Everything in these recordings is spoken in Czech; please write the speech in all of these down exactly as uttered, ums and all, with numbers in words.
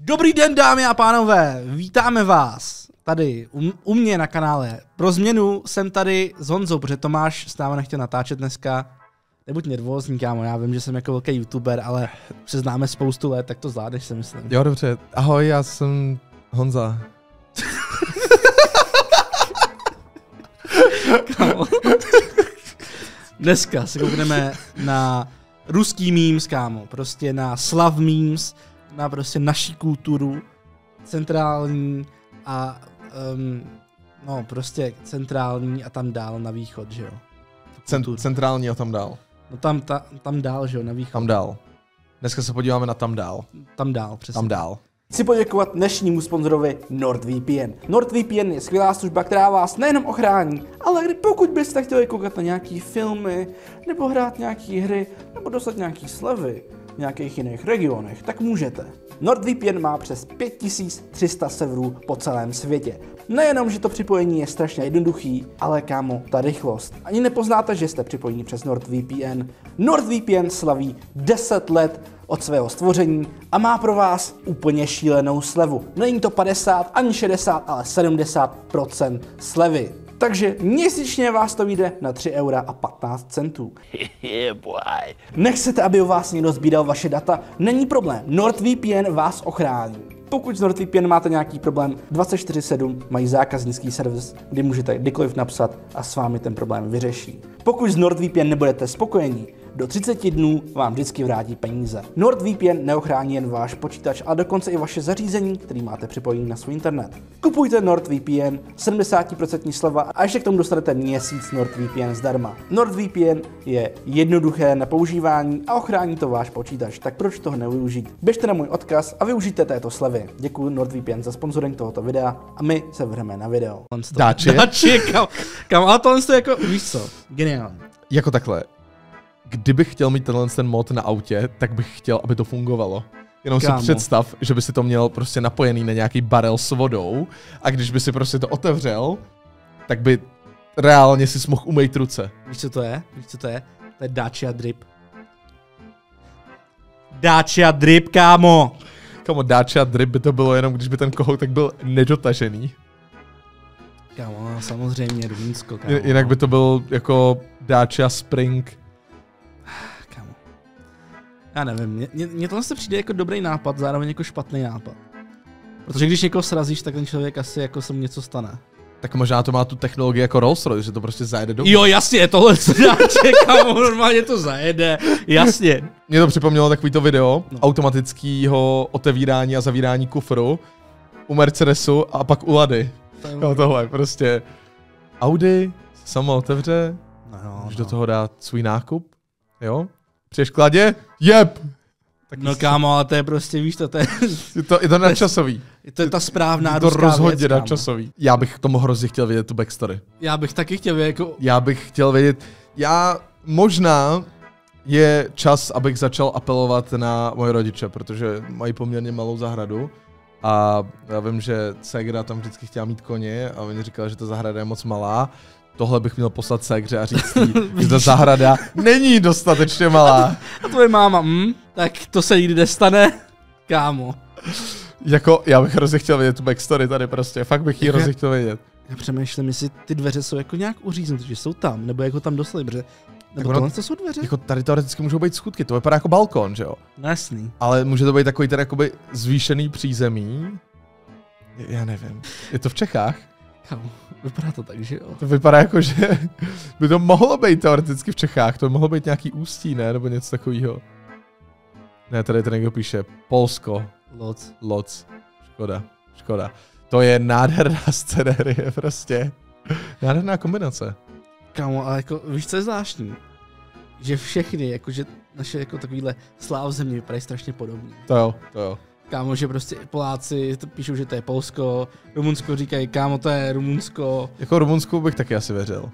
Dobrý den, dámy a pánové, vítáme vás tady u, u mě na kanále. Pro změnu jsem tady s Honzou, protože Tomáš s námi nechtěl natáčet dneska. Nebuď nervózní, kámo, já vím, že jsem jako velký youtuber, ale se známe spoustu let, tak to zvládneš, si myslím. Jo, dobře. Ahoj, já jsem Honza. Kámo. Dneska se koukneme na ruský memes, kámo, prostě na slav memes, na prostě naší kulturu, centrální a um, no prostě centrální a tam dál na východ, že jo. Cent, centrální a tam dál. No tam, ta, tam dál, že jo, na východ. Tam dál. Dneska se podíváme na tam dál. Tam dál, přesně. Tam dál. Chci poděkovat dnešnímu sponzorovi NordVPN. NordVPN je skvělá služba, která vás nejenom ochrání, ale kdy pokud byste chtěli koukat na nějaký filmy, nebo hrát nějaký hry, nebo dostat nějaký slevy v nějakých jiných regionech, tak můžete. NordVPN má přes pět tisíc tři sta serverů po celém světě. Nejenom, že to připojení je strašně jednoduchý, ale kámo, ta rychlost. Ani nepoznáte, že jste připojení přes NordVPN. NordVPN slaví deset let od svého stvoření a má pro vás úplně šílenou slevu. Není to padesát ani šedesát, ale sedmdesát procent slevy. Takže měsíčně vás to vyjde na tři eura a patnáct centů. Nechcete, aby u vás někdo sbíral vaše data? Není problém, NordVPN vás ochrání. Pokud s NordVPN máte nějaký problém, dvacet čtyři sedm mají zákaznický servis, kdy můžete kdykoliv napsat a s vámi ten problém vyřeší. Pokud s NordVPN nebudete spokojení, do třiceti dnů vám vždycky vrátí peníze. NordVPN neochrání jen váš počítač, ale dokonce i vaše zařízení, který máte připojený na svůj internet. Kupujte NordVPN, sedmdesát procent sleva a ještě k tomu dostanete měsíc NordVPN zdarma. NordVPN je jednoduché na používání a ochrání to váš počítač, tak proč toho nevyužít? Běžte na můj odkaz a využijte této slevy. Děkuji NordVPN za sponsoring tohoto videa a my se vrhneme na video. Dáči? Dáči, kam, kam, ale tohle je jako, víš co, geniální. Jako takhle. Kdybych chtěl mít tenhle ten mod na autě, tak bych chtěl, aby to fungovalo. Jenom Kámo. si představ, že by si to měl prostě napojený na nějaký barel s vodou a když by si prostě to otevřel, tak by reálně si mohl umýt ruce. Víš, co to je? Víš, co to je? To je Dacia Drip. Dacia Drip, kámo! Kámo, Dacia Drip by to bylo jenom, když by ten kohoutek byl nedotažený. Kámo, samozřejmě Rumunsko, kámo. Jinak by to byl jako Dacia Spring. Kámo. Já nevím, mně tohle se přijde jako dobrý nápad, zároveň jako špatný nápad. Protože když někoho srazíš, tak ten člověk asi jako se mu něco stane. Tak možná to má tu technologii jako Rolls-Royce, že to prostě zajede do... Jo, jasně, tohle se dáče, kámo, normálně to zajede, jasně. Mně to připomnělo takovýto video no. automatického otevírání a zavírání kufru u Mercedesu a pak u Lady. Jo, tohle prostě Audi samo otevře, no, no, můžeš no. do toho dát svůj nákup, jo? Přiješ k Ladě, jeb! Tak no kámo, ale to je prostě, víš to, to je... Je to, je to nadčasový. To je ta správná je to ruská rozhodně věc, nadčasový. Já bych tomu hrozně chtěl vědět tu backstory. Já bych taky chtěl vědět jako... Já bych chtěl vědět, já možná je čas, abych začal apelovat na moje rodiče, protože mají poměrně malou zahradu. A já vím, že ségra tam vždycky chtěla mít koně a oni říkali, že ta zahrada je moc malá. Tohle bych měl poslat ségře a říct jí, že ta zahrada není dostatečně malá. A, a tvoje máma, hm, tak to se nikdy nestane, kámo. Jako, já bych hrozně chtěl vědět tu backstory tady prostě, fakt bych jí hrozně chtěl vědět. Já přemýšlím, jestli ty dveře jsou jako nějak uříznuté, že jsou tam, nebo jako tam doslali, protože... Nebo ono, tohle to jsou dveře? Jako tady teoreticky můžou být skutky, to vypadá jako balkon, že jo? No jasný. Ale může to být takový ten jakoby zvýšený přízemí. Já nevím. Je to v Čechách? Kámo, vypadá to tak, že jo? To vypadá jako, že by to mohlo být teoreticky v Čechách, to by mohlo být nějaký Ústí, ne? Nebo něco takového. Ne, tady to někdo píše Polsko. Loc. Loc. Škoda, škoda. To je nádherná scenérie prostě. Nádherná kombinace. Kámo, ale jako, víš, co je zvláštní? Že všechny, jakože naše jako takovýhle sláv země vypadají strašně podobně. To jo, to jo. Kámo, že prostě Poláci to píšou, že to je Polsko, Rumunsko říkají, kámo, to je Rumunsko. Jako Rumunsku bych taky asi věřil.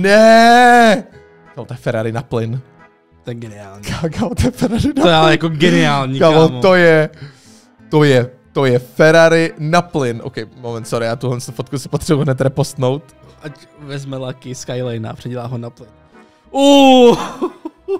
Ne! To je Ferrari na plyn. To je geniální. Kámo, to je Ferrari na plyn. To je ale jako geniální, kámo. Kámo, to je, to je, to je Ferrari na plyn. Ok, moment, sorry, já tuhle fotku si potřebuji hned repostnout. Ať vezme Lucky Skyline a předělá ho na plyn. Uuuu!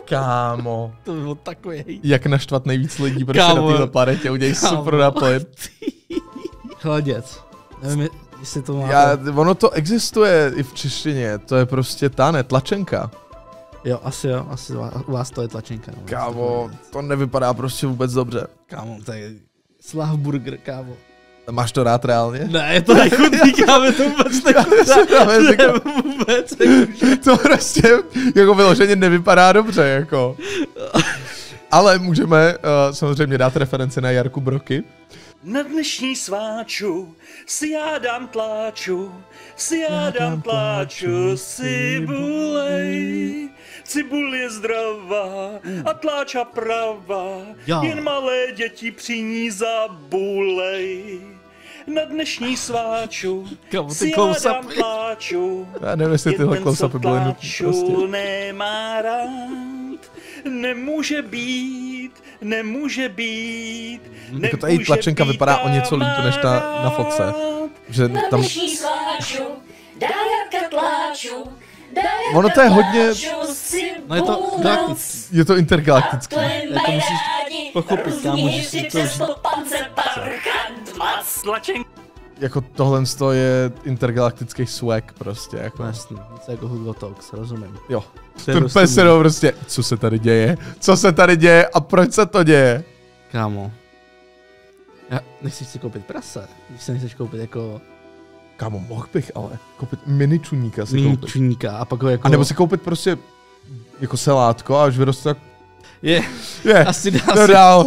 Kámo. To by bylo takový. Jak naštvat nejvíc lidí prostě Kámo. na téhle planetě, udělej super náplň. Chladěc. Nevím, jestli to má... Já, ono to existuje i v češtině, to je prostě ta ne, tlačenka. Jo, asi jo, asi u vás to je tlačenka. No. Kámo, to nevypadá prostě vůbec dobře. Kámo, to je Slavburger, kámo. Máš to rád reálně? Ne, je to nechutný, kámo, to vůbec nechutná. Ne, vůbec nechutná. To prostě jako vyloženě nevypadá dobře, jako. Ale můžeme uh, samozřejmě dát reference na Jarku Broky. Na dnešní sváču si já dám tláču, si já dám tláču, cibulej. Cibul je zdravá a tláča pravá, Já. jen malé děti při ní zabulej. Na dnešní sváču Kámo, ty si já close-upy. dám tláču, Já nevím, jestli tyhle jen ten, co close-upy byly nutné tláču prostě. nemá rád, nemůže být, nemůže být, Jako ta její nemůže tlačenka být vypadá o něco líp než ta na Foxe. kamarád. Že Na tam, dnešní sváču, dá Jarka tláču, dá Jarka ono to je hodně, tláču, No je to cibulec. galaktický. je to intergalaktický. to musíš pochopit, kámo, že si to přes to pance parchant mac. Tlačenka. Jako tohle je intergalaktický swag prostě, jako. Jasný, něco jako Hugo Talks, rozumím. Jo. To je Ten prostě pes jenom prostě, co se tady děje? Co se tady děje a proč se to děje? Kámo. Já nechceš si koupit prase, když se nechceš koupit jako Kámo, mohl bych ale koupit mini čuníka si mini koupit. čuníka a pak ho jako... A nebo si koupit prostě jako selátko a až vyroste tak... Je, Je, asi dá no si dál.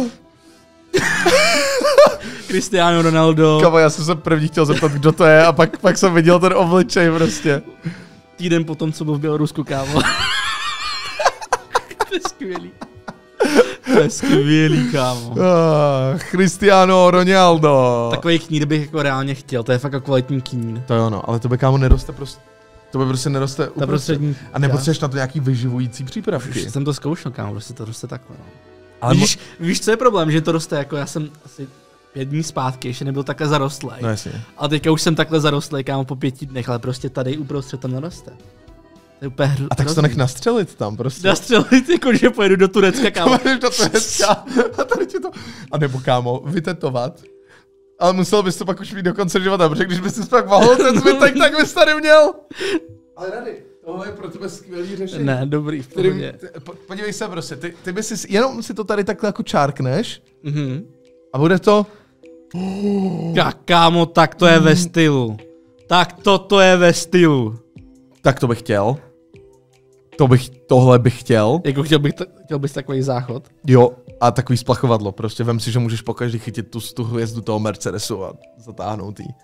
Cristiano Ronaldo. Kámo, já jsem se první chtěl zeptat, kdo to je a pak, pak jsem viděl ten obličej prostě. Týden potom, co byl v Bělorusku, kámo. To je skvělý. To je skvělý, kámo. Ah, Cristiano Ronaldo. Takový knír bych jako reálně chtěl, to je fakt jako kvalitní knír. To jo no, ale to by kámo neroste prostě. To by prostě neroste Ta uprostřed. prostřední... A nepotřebuješ na to nějaký vyživující přípravky. Už jsem to zkoušel, kámo, prostě to roste takhle, no. Ale víš, víš, co je problém, že to roste jako, já jsem asi pět dní zpátky, ještě nebyl takhle zarostlej. No jasně. A teďka už jsem takhle zarostlej, kámo, po pěti dnech, ale prostě tady uprostřed tam neroste. To je úplně hr- A tak se to nech nastřelit tam prostě. Nastřelit, jako že pojedu do Turecka, kámo. Kámo, do Turecka. A tady ti to... A nebo kámo, vytetovat. Ale musel bys to pak už mít do konce života, protože když bys si pak mohl ten zbytek, tak bys tady měl. Ale rady, tohle je pro tebe skvělý řešení. Ne, dobrý, v Kterým, pohodě. ty, po, podívej se prostě, ty, ty bys si, jenom si to tady takhle jako čárkneš Mhm. a bude to... Ka, kámo, tak to je ve stylu. Tak toto je ve stylu. Tak to bych chtěl. To bych, tohle bych chtěl. Jako chtěl, bych t- chtěl bys takový záchod? Jo, a takový splachovadlo, prostě vem si, že můžeš pokaždý chytit tu, tu hvězdu toho Mercedesu a zatáhnout jí.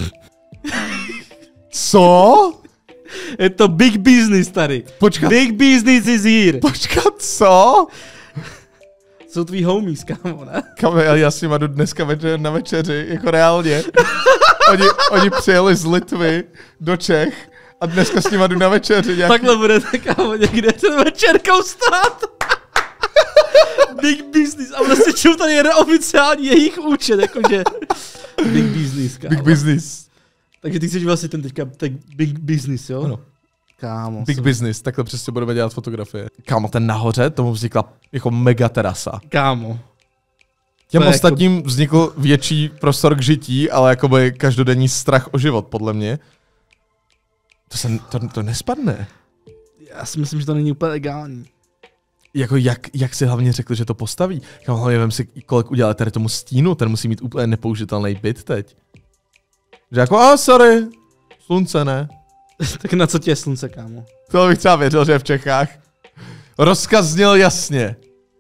Co? Je to big business tady. Počkat. Big business is here. Počkat, co? Jsou tví homies, kámo, ne? Kam já, já s nima jdu dneska večer na večeři, jako reálně. Oni, oni přijeli z Litvy do Čech a dneska s nima jdu na večeři. Nějaký... Takhle budete, kámo, někde ten večerkou stát. Big business. A prostě čemu tady je oficiální jejich účet, jakože... Big business, kámo. Big business. Takže ty chceš vlastně ten teďka, tak big business, jo? Ano. Kámo. Big jsem- business, takhle přesně budeme dělat fotografie. Kámo, ten nahoře, tomu vznikla jako mega terasa. Kámo. Těm To je ostatním vznikl větší prostor k žití, ale jakoby každodenní strach o život, podle mě. To se, to, to nespadne. Já si myslím, že to není úplně legální. Jako jak, jak si hlavně řekl, že to postaví? Kámo, hlavně vem si, kolik udělali tady tomu stínu, ten musí mít úplně nepoužitelný byt teď. Že jako, a oh, sorry, slunce ne. Tak na co tě je slunce, kámo? To bych třeba věděl, že je v Čechách. Rozkaz zněl jasně.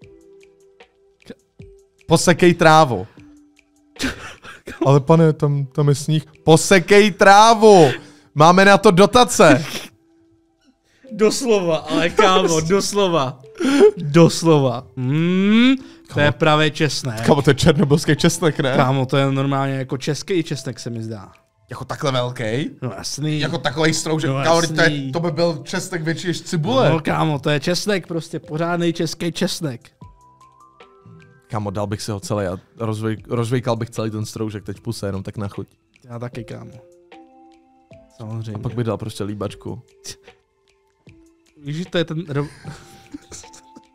Posekej trávu. Ale pane, tam, tam je sníh. Posekej trávu! Máme na to dotace. Doslova, ale kámo, doslova. Doslova. Mm, to je pravé česné. Kámo, to je černobylský česnek, ne? Kámo, to je normálně jako český česnek, se mi zdá. Jako takhle velký? No jasný. Jako takový stroužek. No, Kámo, to, je, jasný. to by byl česnek větší než cibule. No kámo, to je česnek, prostě pořádný český česnek. Kámo, dal bych si ho celý a rozvej, rozvejkal bych celý ten stroužek teď v puse, jenom tak na chuť. Já taky, kámo. Samozřejmě. A pak bych dal prostě líbačku. Víš, že to je ten... Ro...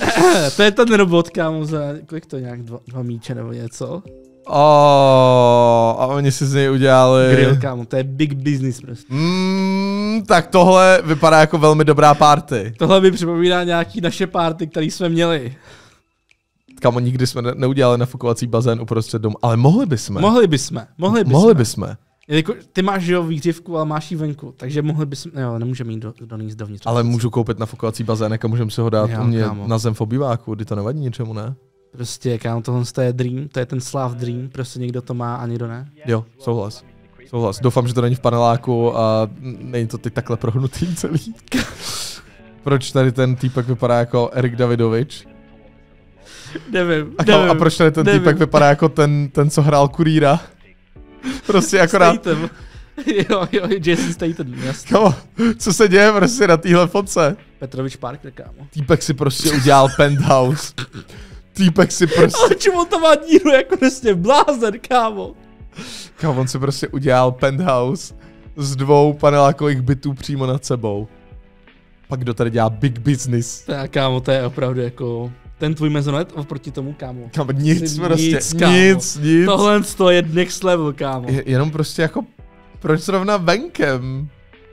To je ten robot, kámo, za kolik to nějak dva, dva míče nebo něco? Oh, a oni si z něj udělali... Grill, kámo, to je big business prostě. Mm, tak tohle vypadá jako velmi dobrá party. Tohle mi připomíná nějaký naše party, které jsme měli. Kámo, nikdy jsme ne- neudělali nafukovací bazén uprostřed domu, ale mohli bychom. Mohli bychom, mohli bychom. Mohli bychom. Jako, ty máš jo výhřivku, ale máš ji venku, takže mohli bychom, jo, nemůžeme jít do, donést dovnitř. Ale můžu koupit nafukovací bazének a můžeme si ho dát Jo, u mě kámo. na zem v obýváku, kdy to nevadí ničemu, ne? Prostě, kámo, tohle je dream, to je ten Slav dream, prostě někdo to má a někdo ne. Jo, souhlas. Souhlas. Doufám, že to není v paneláku a není to teď takhle prohnutý celý. Proč tady ten týpek vypadá jako Erik Davidovič? Nevím, A, nevím. a proč tady ten nevím. týpek vypadá jako ten, ten co hrál kurýra? Prostě akorát... Statham. Jo, jo, Jason Statham, jasně. Kamo, co se děje prostě na téhle fotce? Petrovič Parker, kámo. Týpek si prostě udělal penthouse. Týpek si prostě... Ale čemu on tam má díru jako prostě blázen, kámo. Kámo, on si prostě udělal penthouse z dvou panelákových bytů přímo nad sebou. Pak kdo tady dělá big business. Tak, kámo, to je opravdu jako... Ten tvůj mezonet oproti tomu, kámo. Kámo, nic Nic, prostě, kámo. nic, nic. Tohle to je next level, kámo. Je, jenom prostě jako, proč zrovna venkem?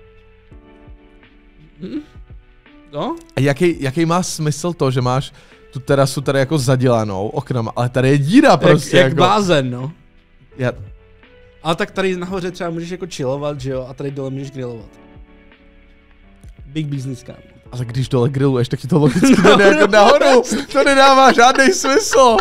No? A jaký, jaký má smysl to, že máš tu terasu tady jako zadělanou oknama, ale tady je díra prostě jak, jak jako. blázen, no. Já, Ale tak tady nahoře třeba můžeš jako chillovat, že jo, a tady dole můžeš grillovat. Big business, kámo. ale když dole grilluješ, tak ti to logicky jde jako nahoru. To nedává žádný smysl.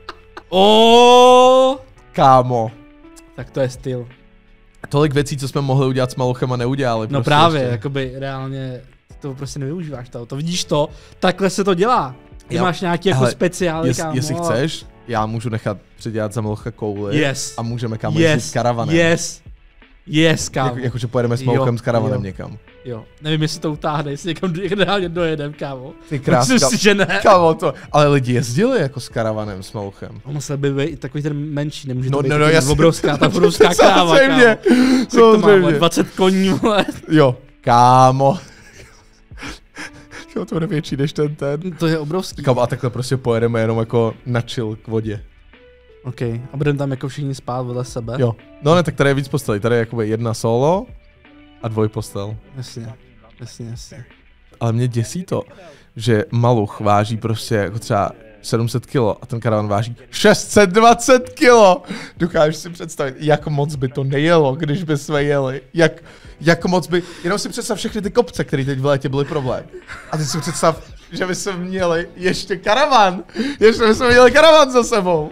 Oh! Kámo. Tak to je styl. Tolik věcí, co jsme mohli udělat s Malochem a neudělali. No prostě právě, ještě. jakoby reálně to prostě nevyužíváš to. To vidíš to, takhle se to dělá. Ty Jo, máš nějaký jako hele, speciály, Jest, kámo. jestli chceš, já můžu nechat předělat za Malocha kouli Yes. a můžeme kámo Yes. jezdit karavanem. Yes. Yes, kámo. Jako, jakože pojedeme s Jo, Malochem s karavanem jo. někam. Jo, nevím, jestli to utáhne, jestli někam reálně dojedem, kámo. Ty kráska. Myslím si, že ne. Kámo, to, ale lidi jezdili jako s karavanem s Malochem. On musel by být i takový ten menší, nemůže No, to být no, no, takový jasně. obrovská, ta obrovská kráva, Samozřejmě, kámo. Kolik to má, vole, samozřejmě. dvacet koní, vole. Jo, kámo. Jo, to bude větší než ten ten. To je obrovský. Kámo, a takhle prostě pojedeme jenom jako na chill k vodě. OK, a budeme tam jako všichni spát vedle sebe? Jo. No ne, tak tady je víc postelí. Tady je jakoby jedna solo a dvoj postel. Jasně, jasně, jasně. Ale mě děsí to, že Maluch váží prostě jako třeba sedm set kilo a ten karavan váží šest set dvacet kilo. Dokážeš si představit, jak moc by to nejelo, když by jsme jeli. Jak, jak moc by, jenom si představ všechny ty kopce, které teď v létě byly problém. A teď si představ, že by jsme měli ještě karavan. Ještě by jsme měli karavan za sebou.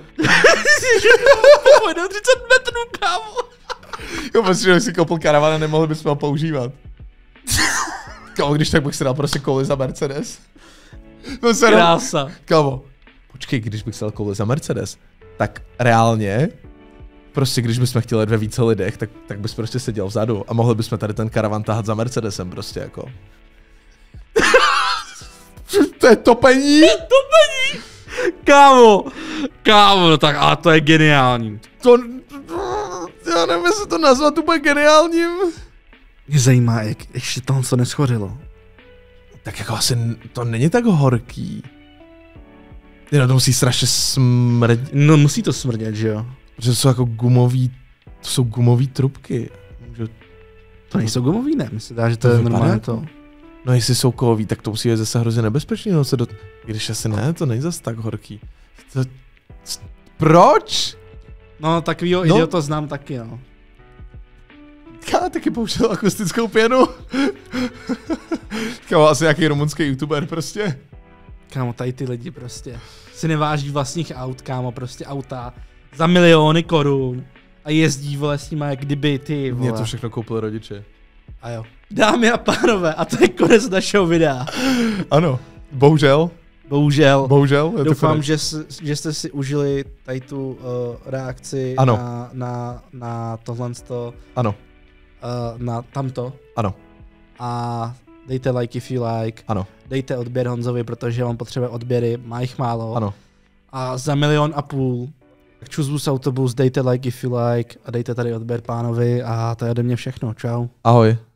Pojdu třicet metrů, kámo. Jo, prostě, že bych si koupil karavan a nemohli bychom ho používat. Kámo, když tak bych si dal prostě kouli za Mercedes. No se Krása. Kámo, počkej, když bych si dal kouli za Mercedes, tak reálně, prostě když bychom chtěli jet ve více lidech, tak, tak bys prostě seděl vzadu a mohli bychom tady ten karavan tahat za Mercedesem prostě jako. To je topení? Topení! Kámo, kámo, no tak a to je geniální. To, já nevím, jestli to nazvat úplně geniálním. Mě zajímá, jak ještě tohle to neschořilo. Tak jako asi n- to není tak horký. Jenom to musí strašně smrdět, No musí to smrdět, že jo? že to jsou jako gumový, to jsou gumový trubky. Že, To nejsou gumový, ne? Myslím, že to, To je vypadá normálně jako- to. no jestli jsou kovový, tak to musí být zase hrozně nebezpečný, no se do, když asi ne, to není zase tak horký. To, c- proč? No takovýho No. idiota znám taky, no. Já taky použil akustickou pěnu. Kámo, asi nějaký rumunský youtuber prostě. Kámo, tady ty lidi prostě si neváží vlastních aut, kámo, prostě auta za miliony korun a jezdí, vole, s nima jak kdyby ty, vole. Mě to všechno koupili rodiče. A jo. Dámy a pánové, a to je konec našeho videa. Ano, bohužel, Bohužel. bohužel. Je Doufám, to konec. že, s- že jste si užili tady tu uh, reakci Ano. na, na, na tohle, uh, Ano, na tamto. ano, A dejte like if you like. ano, Dejte odběr Honzovi, protože on potřebuje odběry, má jich málo. ano. A za milion a půl Čuzbus autobus, dejte like if you like a dejte tady odběr pánovi a to je ode mě všechno. Čau. Ahoj.